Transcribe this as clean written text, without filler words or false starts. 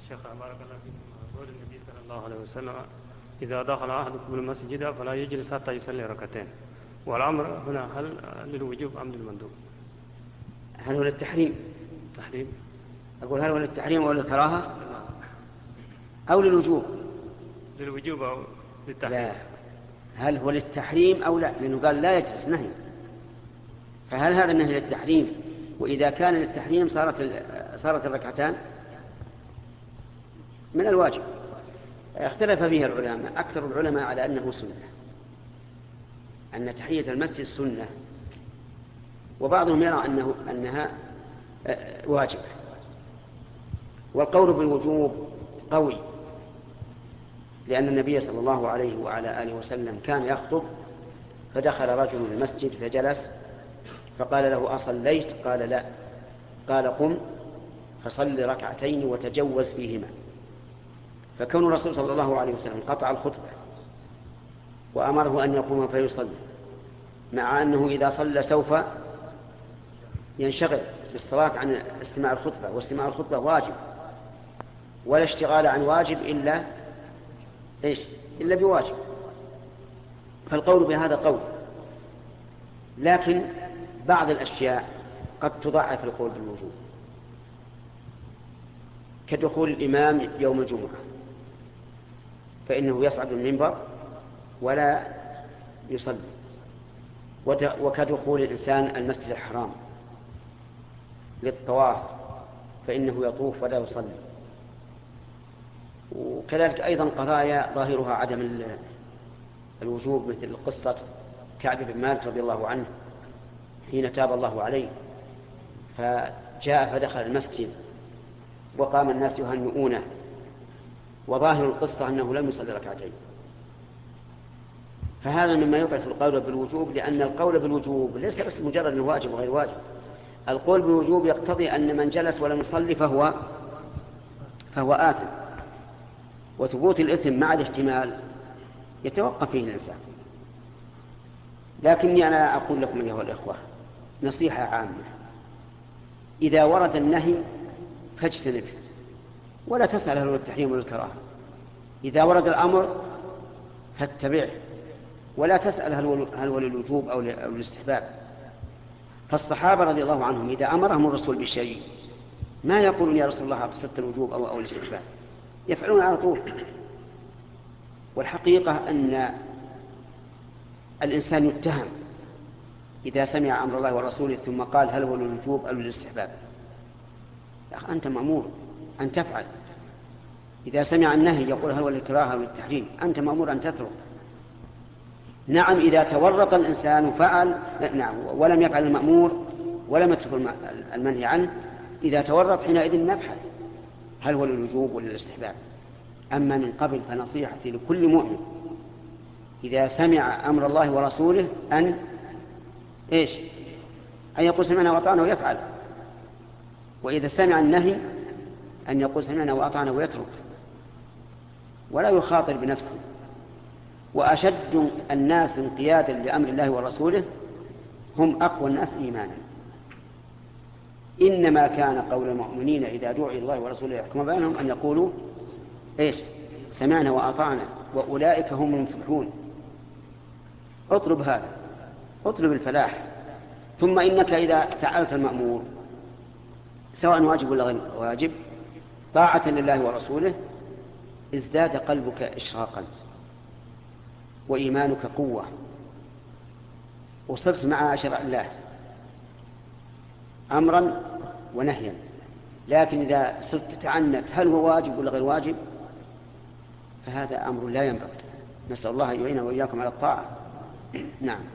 شيخ بارك الله فيكم. قول النبي صلى الله عليه وسلم: إذا دخل أحدكم المسجد فلا يجلس حتى يصلي ركعتين. والأمر هنا هل للوجوب أم للمندوب؟ هل هو للتحريم؟ تحريم. أقول هل هو للتحريم أو للكراهة أو للوجوب؟ للوجوب أو للتحريم؟ لا، هل هو للتحريم أو لا، لأنه قال لا يجلس، نهي. فهل هذا النهي للتحريم؟ وإذا كان للتحريم صارت الركعتان من الواجب. اختلف فيها العلماء، أكثر العلماء على أنه سنة، أن تحية المسجد سنة، وبعضهم يرى أنها واجبة. والقول بالوجوب قوي، لأن النبي صلى الله عليه وعلى آله وسلم كان يخطب، فدخل رجل المسجد فجلس، فقال له: أصليت؟ قال: لا. قال: قم فصل ركعتين وتجوز فيهما. فكون الرسول صلى الله عليه وسلم قطع الخطبة وأمره أن يقوم فيصلي، مع أنه إذا صلى سوف ينشغل بالصلاة عن استماع الخطبة، واستماع الخطبة واجب، ولا اشتغال عن واجب إلا بواجب. فالقول بهذا قول، لكن بعض الأشياء قد تضعف القول بالوجوب، كدخول الإمام يوم الجمعة فإنه يصعد المنبر ولا يصلي، وكدخول الإنسان المسجد الحرام للطواف فإنه يطوف ولا يصلي. وكذلك أيضا قضايا ظاهرها عدم الوجوب، مثل قصة كعب بن مالك رضي الله عنه حين تاب الله عليه فجاء فدخل المسجد وقام الناس يهنئونه، وظاهر القصة أنه لم يصلي ركعتين. فهذا مما يضعف القول بالوجوب، لأن القول بالوجوب ليس بس مجرد أنه واجب وغير واجب. القول بالوجوب يقتضي أن من جلس ولم يصلي فهو آثم، وثبوت الإثم مع الاحتمال يتوقف فيه الإنسان. لكني أنا أقول لكم أيها الإخوة نصيحة عامة: إذا ورد النهي فاجتنبه، ولا تسأل هل هو التحريم ولا الكراهة. إذا ورد الأمر فاتبعه، ولا تسأل هل هو للوجوب أو للاستحباب. فالصحابة رضي الله عنهم إذا أمرهم الرسول بشيء ما يقولون: يا رسول الله قصدت الوجوب أو الاستحباب، يفعلون على طول. والحقيقة أن الإنسان يتهم إذا سمع أمر الله ورسوله ثم قال هل هو للوجوب أو للاستحباب. يا أخي أنت مأمور أن تفعل. إذا سمع النهي يقول هل هو للكراهة أو للتحريم، أنت مأمور أن تترك. نعم، إذا تورط الإنسان وفعل ولم يفعل المأمور ولم يترك المنهي عنه، إذا تورط حينئذ نبحث هل هو للوجوب ولا للاستحباب. أما من قبل فنصيحتي لكل مؤمن إذا سمع أمر الله ورسوله أن يقول سمعنا وأطعنا ويفعل، وإذا سمع النهي أن يقول سمعنا وأطعنا ويترك، ولا يخاطر بنفسه. وأشد الناس انقيادا لأمر الله ورسوله هم أقوى الناس إيمانا. إنما كان قول المؤمنين إذا دعوا الله ورسوله يحكم بينهم أن يقولوا سمعنا وأطعنا وأولئك هم المفلحون. اطلب هذا، اطلب الفلاح. ثم إنك إذا فعلت المأمور سواء واجب ولا غير واجب طاعة لله ورسوله ازداد قلبك إشراقا وإيمانك قوة، وصرت مع شرع الله أمرا ونهيا. لكن إذا صرت تتعنت هل هو واجب ولا غير واجب فهذا أمر لا ينبغي. نسأل الله أن يعيننا وإياكم على الطاعة. نعم.